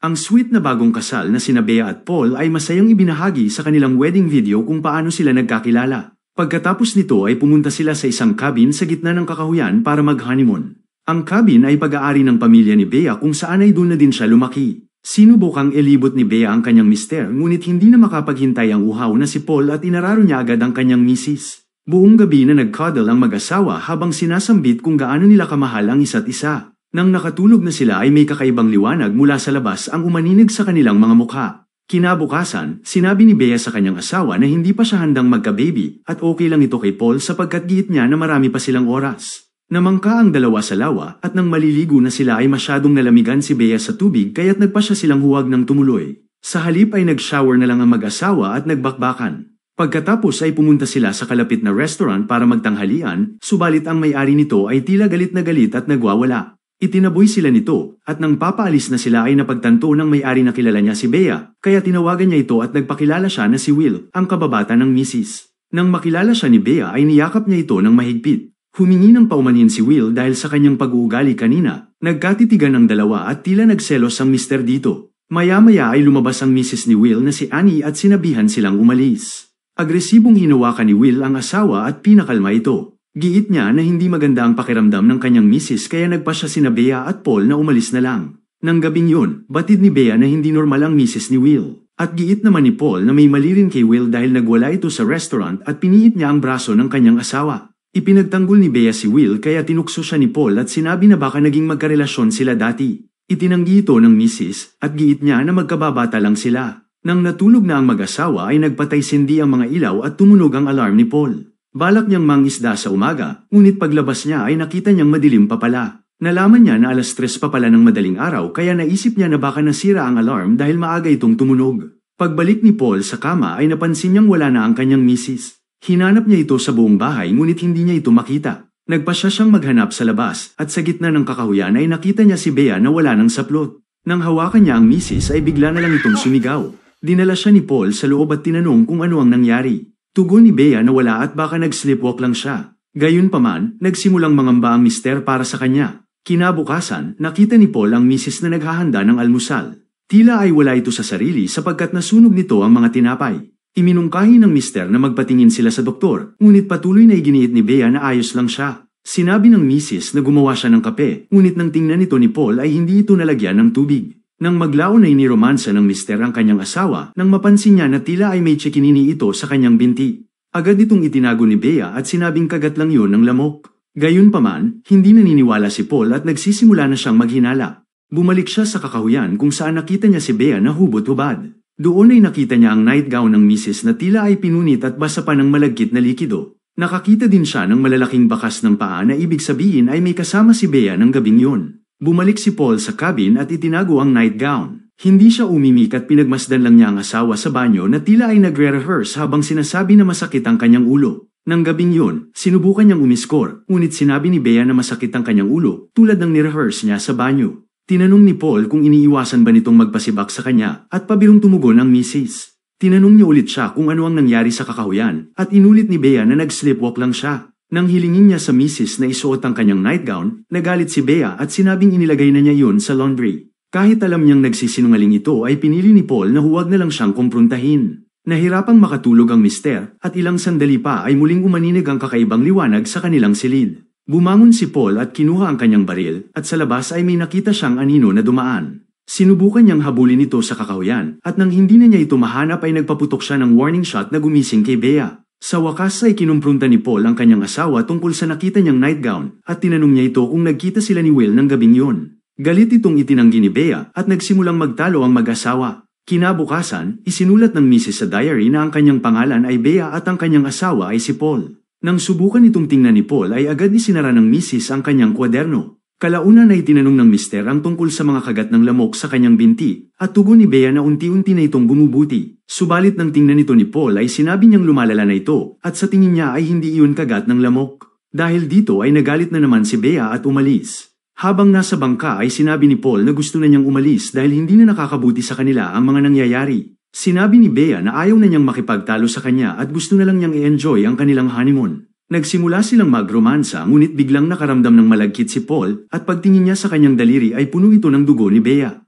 Ang sweet na bagong kasal na sina Bea at Paul ay masayang ibinahagi sa kanilang wedding video kung paano sila nagkakilala. Pagkatapos nito ay pumunta sila sa isang cabin sa gitna ng kakahuyan para mag-honeymoon. Ang cabin ay pag-aari ng pamilya ni Bea kung saan ay doon na din siya lumaki. Sinubukang ilibot ni Bea ang kanyang mister ngunit hindi na makapaghintay ang uhaw na si Paul at inararo niya agad ang kanyang misis. Buong gabi na nag-cuddle ang mag-asawa habang sinasambit kung gaano nila kamahal ang isa't isa. Nang nakatulog na sila ay may kakaibang liwanag mula sa labas ang umaninig sa kanilang mga mukha. Kinabukasan, sinabi ni Bea sa kanyang asawa na hindi pa siya handang magka-baby at okay lang ito kay Paul sapagkat giit niya na marami pa silang oras. Namangka ang dalawa sa lawa at nang maliligo na sila ay masyadong nalamigan si Bea sa tubig kaya't nagpa siya silang huwag ng tumuloy. Sa halip ay nag-shower na lang ang mag-asawa at nagbakbakan. Pagkatapos ay pumunta sila sa kalapit na restaurant para magtanghalian, subalit ang may-ari nito ay tila galit na galit at nagwawala. Itinaboy sila nito, at nang papaalis na sila ay napagtanto ng may-ari na kilala niya si Bea, kaya tinawagan niya ito at nagpakilala siya na si Will, ang kababata ng misis. Nang makilala siya ni Bea ay niyakap niya ito ng mahigpit. Humingi ng paumanhin si Will dahil sa kanyang pag-uugali kanina. Nagkatitigan ang dalawa at tila nagselos ang mister dito. Maya-maya ay lumabas ang misis ni Will na si Annie at sinabihan silang umalis. Agresibong hinawakan ni Will ang asawa at pinakalma ito. Giit niya na hindi maganda ang pakiramdam ng kanyang misis kaya nagpa siya sina Bea at Paul na umalis na lang. Nang gabing yun, batid ni Bea na hindi normal ang misis ni Will. At giit naman ni Paul na may mali rin kay Will dahil nagwala ito sa restaurant at piniit niya ang braso ng kanyang asawa. Ipinagtanggol ni Bea si Will kaya tinukso siya ni Paul at sinabi na baka naging magkarelasyon sila dati. Itinanggi ito ng misis at giit niya na magkababata lang sila. Nang natulog na ang mag-asawa ay nagpatay sindi ang mga ilaw at tumunog ang alarm ni Paul. Balak niyang mangisda sa umaga, ngunit paglabas niya ay nakita niyang madilim pa pala. Nalaman niya na 3:00 pa pala ng madaling araw kaya naisip niya na baka nasira ang alarm dahil maaga itong tumunog. Pagbalik ni Paul sa kama ay napansin niyang wala na ang kanyang misis. Hinanap niya ito sa buong bahay ngunit hindi niya ito makita. Nagpasya siyang maghanap sa labas at sa gitna ng kakahuyan ay nakita niya si Bea na wala ng saplot. Nang hawakan niya ang misis ay bigla na lang itong sumigaw. Dinala siya ni Paul sa loob at tinanong kung ano ang nangyari. Tugon ni Bea na wala at baka nag-sleepwalk lang siya. Gayunpaman, nagsimulang mangamba ang mister para sa kanya. Kinabukasan, nakita ni Paul ang misis na naghahanda ng almusal. Tila ay wala ito sa sarili sapagkat nasunog nito ang mga tinapay. Iminungkahi ng mister na magpatingin sila sa doktor, ngunit patuloy na iginiit ni Bea na ayos lang siya. Sinabi ng misis na gumawa siya ng kape, ngunit nang tingnan ito ni Paul ay hindi ito nalagyan ng tubig. Nang maglaon ay niromansa ng mister ang kanyang asawa nang mapansin niya na tila ay may tsikinini ito sa kanyang binti. Agad itong itinago ni Bea at sinabing kagat lang yun ng lamok. Gayunpaman, hindi naniniwala si Paul at nagsisimula na siyang maghinala. Bumalik siya sa kakahuyan kung saan nakita niya si Bea na hubot-hubad. Doon ay nakita niya ang nightgown ng misis na tila ay pinunit at basa pa ng malagkit na likido. Nakakita din siya ng malalaking bakas ng paa na ibig sabihin ay may kasama si Bea ng gabing yun. Bumalik si Paul sa cabin at itinago ang nightgown. Hindi siya umimik at pinagmasdan lang niya ang asawa sa banyo na tila ay nagre-rehearse habang sinasabi na masakit ang kanyang ulo. Nang gabing yun, sinubukan niyang umiskor, ngunit sinabi ni Bea na masakit ang kanyang ulo tulad ng ni-rehearse niya sa banyo. Tinanong ni Paul kung iniiwasan ba nitong magpasibak sa kanya at pabirong tumugon ang misis. Tinanong niya ulit siya kung ano ang nangyari sa kakahuyan at inulit ni Bea na nag-sleepwalk lang siya. Nang hilingin niya sa misis na isuot ang kanyang nightgown, nagalit si Bea at sinabing inilagay na niya yun sa laundry. Kahit alam niyang nagsisinungaling ito ay pinili ni Paul na huwag na lang siyang kumprontahin. Nahirapang makatulog ang mister at ilang sandali pa ay muling umaninig ang kakaibang liwanag sa kanilang silid. Bumangon si Paul at kinuha ang kanyang baril at sa labas ay may nakita siyang anino na dumaan. Sinubukan niyang habulin ito sa kakahuyan at nang hindi na niya ito mahanap ay nagpaputok siya ng warning shot na gumising kay Bea. Sa wakas ay kinumprunta ni Paul ang kanyang asawa tungkol sa nakita niyang nightgown at tinanong niya ito kung nagkita sila ni Will ng gabing yun. Galit itong itinanggi ni Bea at nagsimulang magtalo ang mag-asawa. Kinabukasan, isinulat ng misis sa diary na ang kanyang pangalan ay Bea at ang kanyang asawa ay si Paul. Nang subukan itong tingnan ni Paul ay agad isinara ng misis ang kanyang kwaderno. Kalaunan ay tinanong ng mister ang tungkol sa mga kagat ng lamok sa kanyang binti at tugon ni Bea na unti-unti na itong bumubuti. Subalit nang tingnan ito ni Paul ay sinabi niyang lumalala na ito at sa tingin niya ay hindi iyon kagat ng lamok. Dahil dito ay nagalit na naman si Bea at umalis. Habang nasa bangka ay sinabi ni Paul na gusto na niyang umalis dahil hindi na nakakabuti sa kanila ang mga nangyayari. Sinabi ni Bea na ayaw na niyang makipagtalo sa kanya at gusto na lang niyang i-enjoy ang kanilang honeymoon. Nagsimula silang magromansa ngunit biglang nakaramdam ng malagkit si Paul at pagtingin niya sa kanyang daliri ay puno ito ng dugo ni Bea.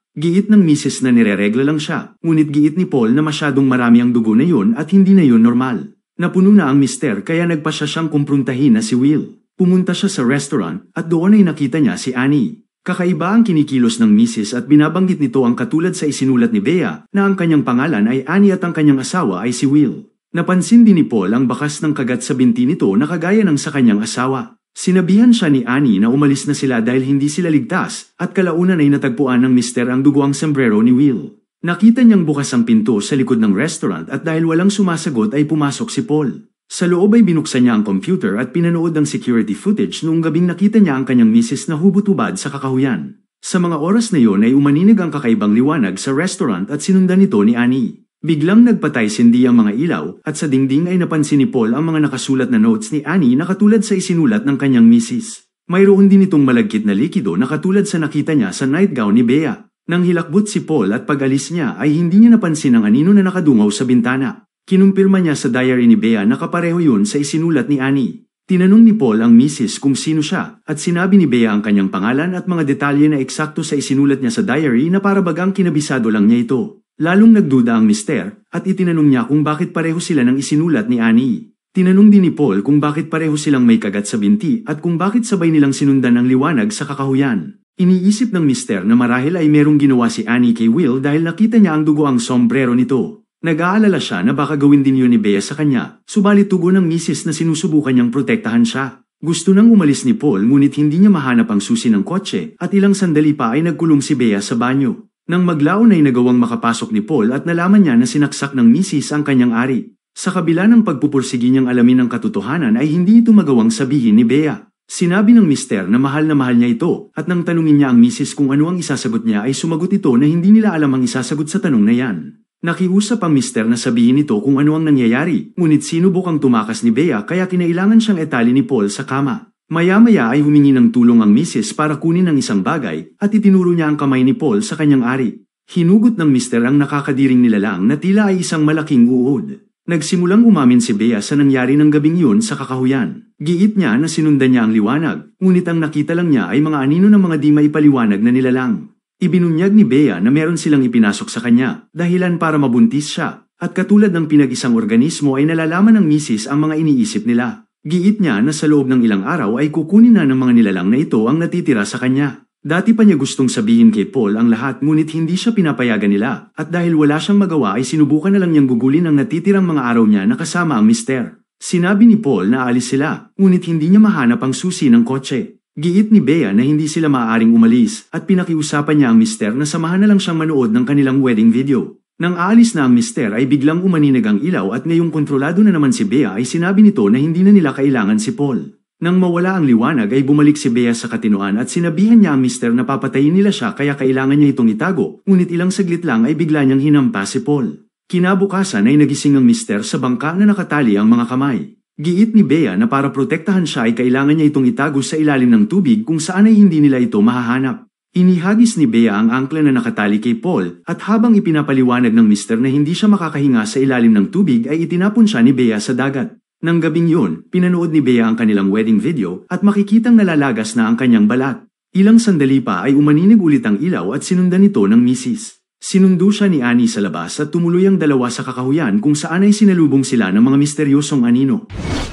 Giit ng misis na nireregla lang siya, ngunit giit ni Paul na masyadong marami ang dugo na yun at hindi na yun normal. Napuno na ang mister kaya nagpa siya siyang kumprontahin na si Will. Pumunta siya sa restaurant at doon ay nakita niya si Annie. Kakaiba ang kinikilos ng misis at binabanggit nito ang katulad sa isinulat ni Bea na ang kanyang pangalan ay Annie at ang kanyang asawa ay si Will. Napansin din ni Paul ang bakas ng kagat sa binti nito na kagaya ng sa kanyang asawa. Sinabihan siya ni Annie na umalis na sila dahil hindi sila ligtas at kalaunan ay natagpuan ng mister ang duguang sombrero ni Will. Nakita niyang bukas ang pinto sa likod ng restaurant at dahil walang sumasagot ay pumasok si Paul. Sa loob ay binuksan niya ang computer at pinanood ang security footage noong gabing nakita niya ang kanyang misis na hubot-hubad sa kakahuyan. Sa mga oras na iyon ay umaninig ang kakaibang liwanag sa restaurant at sinundan ito ni Annie. Biglang nagpatay-sindi ang mga ilaw at sa dingding ay napansin ni Paul ang mga nakasulat na notes ni Annie na katulad sa isinulat ng kanyang misis. Mayroon din itong malagkit na likido na katulad sa nakita niya sa nightgown ni Bea. Nang hilakbot si Paul at pag-alis niya ay hindi niya napansin ang anino na nakadungaw sa bintana. Kinumpirma niya sa diary ni Bea na kapareho yun sa isinulat ni Annie. Tinanong ni Paul ang misis kung sino siya at sinabi ni Bea ang kanyang pangalan at mga detalye na eksakto sa isinulat niya sa diary na para bagang kinabisado lang niya ito. Lalong nagduda ang mister at itinanong niya kung bakit pareho sila ng isinulat ni Annie. Tinanong din ni Paul kung bakit pareho silang may kagat sa binti at kung bakit sabay nilang sinundan ang liwanag sa kakahuyan. Iniisip ng mister na marahil ay merong ginawa si Annie kay Will dahil nakita niya ang dugo ang sombrero nito. Nag-aalala siya na baka gawin din yun ni Bea sa kanya, subalit tugon ng misis na sinusubukan niyang protektahan siya. Gusto nang umalis ni Paul ngunit hindi niya mahanap ang susi ng kotse at ilang sandali pa ay nagkulong si Bea sa banyo. Nang maglaon ay nagawang makapasok ni Paul at nalaman niya na sinaksak ng misis ang kanyang ari. Sa kabila ng pagpupursigi niyang alamin ang katotohanan ay hindi ito magawang sabihin ni Bea. Sinabi ng mister na mahal niya ito at nang tanungin niya ang misis kung ano ang isasagot niya ay sumagot ito na hindi nila alam ang isasagot sa tanong na yan. Nakiusap ang mister na sabihin ito kung ano ang nangyayari, ngunit sinubukang tumakas ni Bea kaya kinailangan siyang etali ni Paul sa kama. Maya-maya ay humingi ng tulong ang misis para kunin ang isang bagay at itinuro niya ang kamay ni Paul sa kanyang ari. Hinugot ng mister ang nakakadiring nilalang na tila ay isang malaking uod. Nagsimulang umamin si Bea sa nangyari ng gabing yun sa kakahuyan. Giit niya na sinundan niya ang liwanag, ngunit ang nakita lang niya ay mga anino ng mga di maipaliwanag na nilalang. Ibinunyag ni Bea na meron silang ipinasok sa kanya, dahilan para mabuntis siya, at katulad ng pinag-isang organismo ay nalalaman ng misis ang mga iniisip nila. Giit niya na sa loob ng ilang araw ay kukunin na ng mga nilalang na ito ang natitira sa kanya. Dati pa niya gustong sabihin kay Paul ang lahat ngunit hindi siya pinapayagan nila at dahil wala siyang magawa ay sinubukan na lang niyang gugulin ang natitirang mga araw niya na kasama ang mister. Sinabi ni Paul na aalis sila ngunit hindi niya mahanap ang susi ng kotse. Giit ni Bea na hindi sila maaaring umalis at pinakiusapan niya ang mister na samahan na lang siyang manood ng kanilang wedding video. Nang aalis na ang mister ay biglang umaninag ang ilaw at ngayong kontrolado na naman si Bea ay sinabi nito na hindi na nila kailangan si Paul. Nang mawala ang liwanag ay bumalik si Bea sa katinoan at sinabihan niya ang mister na papatayin nila siya kaya kailangan niya itong itago, ngunit ilang saglit lang ay bigla niyang hinampa si Paul. Kinabukasan ay nagising ang mister sa bangka na nakatali ang mga kamay. Giit ni Bea na para protektahan siya ay kailangan niya itong itago sa ilalim ng tubig kung saan ay hindi nila ito mahahanap. Inihagis ni Bea ang angkla na nakatali kay Paul at habang ipinapaliwanag ng mister na hindi siya makakahinga sa ilalim ng tubig ay itinapon siya ni Bea sa dagat. Nang gabing yun, pinanood ni Bea ang kanilang wedding video at makikitang nalalagas na ang kanyang balat. Ilang sandali pa ay umaninig ulit ang ilaw at sinundan ito ng misis. Sinundo siya ni Annie sa labas at tumuloy ang dalawa sa kakahuyan kung saan ay sinalubong sila ng mga misteryosong anino.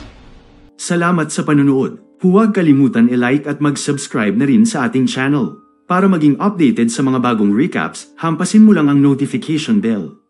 Salamat sa panunood. Huwag kalimutan i-like at mag-subscribe na rin sa ating channel. Para maging updated sa mga bagong recaps, hampasin mo lang ang notification bell.